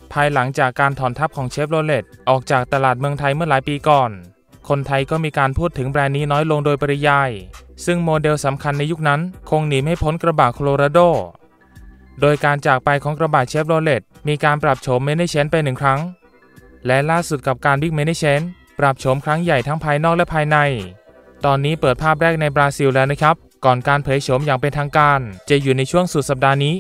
ภายหลังจากการถอนทัพของเชฟโรเลตออกจากตลาดเมืองไทยเมื่อหลายปีก่อนคนไทยก็มีการพูดถึงแบรนด์นี้น้อยลงโดยปริยายซึ่งโมเดลสำคัญในยุคนั้นคงหนีไม่พ้นกระบะโคโลราโดโดยการจากไปของกระบะเชฟโรเลตมีการปรับโฉมเมเนเชนไป1 ครั้งและล่าสุดกับการบิ๊กเมเนเชนปรับโฉมครั้งใหญ่ทั้งภายนอกและภายในตอนนี้เปิดภาพแรกในบราซิลแล้วนะครับก่อนการเผยโฉมอย่างเป็นทางการจะอยู่ในช่วงสุดสัปดาห์นี้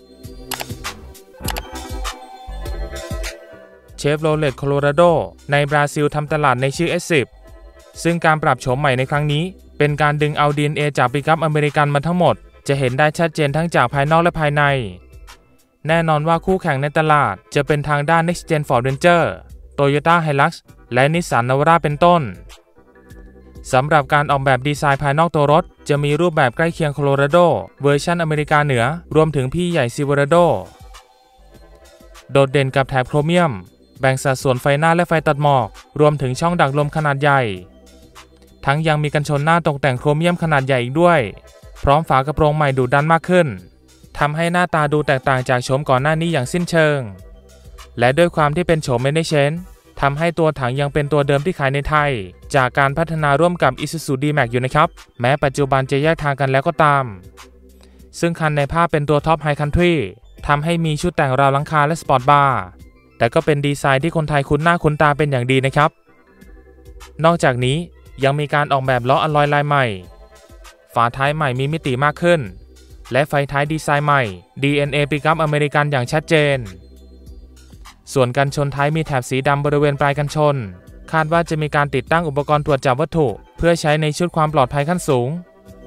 เชฟโรเลตโคโลราโดในบราซิลทำตลาดในชื่อ S10 ซึ่งการปรับโฉมใหม่ในครั้งนี้เป็นการดึงเอา DNA จากปิกอัพอเมริกันมาทั้งหมดจะเห็นได้ชัดเจนทั้งจากภายนอกและภายในแน่นอนว่าคู่แข่งในตลาดจะเป็นทางด้าน Next Gen Ford Ranger Toyota Hilux และ Nissan Navara เป็นต้นสำหรับการออกแบบดีไซน์ภายนอกตัวรถจะมีรูปแบบใกล้เคียงโคโลราโดเวอร์ชันอเมริกาเหนือรวมถึงพี่ใหญ่ซิลเวอราโดโดดเด่นกับแถบโครเมียมแบ่งสัดส่วนไฟหน้าและไฟตัดหมอกรวมถึงช่องดักลมขนาดใหญ่ทั้งยังมีกันชนหน้าตกแต่งโครเมียมขนาดใหญ่อีกด้วยพร้อมฝากระโปรงใหม่ดุดันมากขึ้นทำให้หน้าตาดูแตกต่างจากโฉมก่อนหน้านี้อย่างสิ้นเชิงและด้วยความที่เป็นโฉมเมเนเชนทำให้ตัวถังยังเป็นตัวเดิมที่ขายในไทยจากการพัฒนาร่วมกับ Isuzu D-Max อยู่นะครับแม้ปัจจุบันจะแยกทางกันแล้วก็ตามซึ่งคันในภาพเป็นตัวท็อปไฮคันทรีทำให้มีชุดแต่งราวหลังคาและสปอร์ตบาร์แต่ก็เป็นดีไซน์ที่คนไทยคุ้นหน้าคุ้นตาเป็นอย่างดีนะครับนอกจากนี้ยังมีการออกแบบล้ออะลอยลายใหม่ฝาท้ายใหม่มีมิติมากขึ้นและไฟท้ายดีไซน์ใหม่ DNA ปิกอัพอเมริกันอย่างชัดเจนส่วนกันชนท้ายมีแถบสีดำบริเวณปลายกันชนคาดว่าจะมีการติดตั้งอุปกรณ์ตรวจจับวัตถุเพื่อใช้ในชุดความปลอดภัยขั้นสูง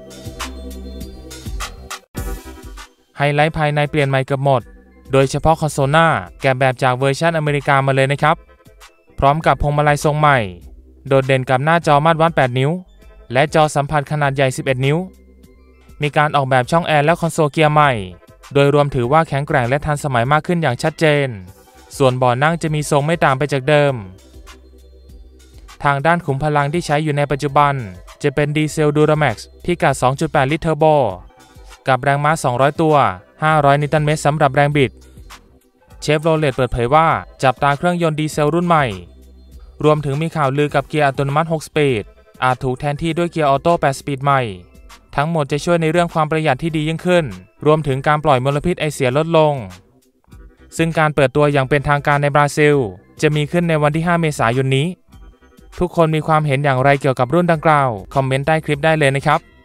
ไฮไลท์ภายในเปลี่ยนใหม่เกือบหมดโดยเฉพาะคอนโซลหน้าแกะแบบจากเวอร์ชันอเมริกามาเลยนะครับพร้อมกับพวงมาลัยทรงใหม่โดดเด่นกับหน้าจอมาตรวัด8 นิ้วและจอสัมผัสขนาดใหญ่11 นิ้วมีการออกแบบช่องแอร์และคอนโซลเกียร์ใหม่โดยรวมถือว่าแข็งแกร่งและทันสมัยมากขึ้นอย่างชัดเจนส่วนเบาะนั่งจะมีทรงไม่ต่างไปจากเดิมทางด้านขุมพลังที่ใช้อยู่ในปัจจุบันจะเป็นดีเซลดูราแม็กซ์พิกัด 2.8 ลิตรเทอร์โบกับแรงม้า200 ตัว500 นิวตันเมตรสำหรับแรงบิดเชฟโรเลตเปิดเผยว่าจับตาเครื่องยนต์ดีเซลรุ่นใหม่รวมถึงมีข่าวลือกับเกียร์อัตโนมัติ6 สปีดอาจถูกแทนที่ด้วยเกียร์ออโต้8 สปีดใหม่ทั้งหมดจะช่วยในเรื่องความประหยัดที่ดียิ่งขึ้นรวมถึงการปล่อยมลพิษไอเสียลดลงซึ่งการเปิดตัวอย่างเป็นทางการในบราซิลจะมีขึ้นในวันที่ 5 เมษายนนี้ทุกคนมีความเห็นอย่างไรเกี่ยวกับรุ่นดังกล่าวคอมเมนต์ใต้คลิปได้เลยนะครับ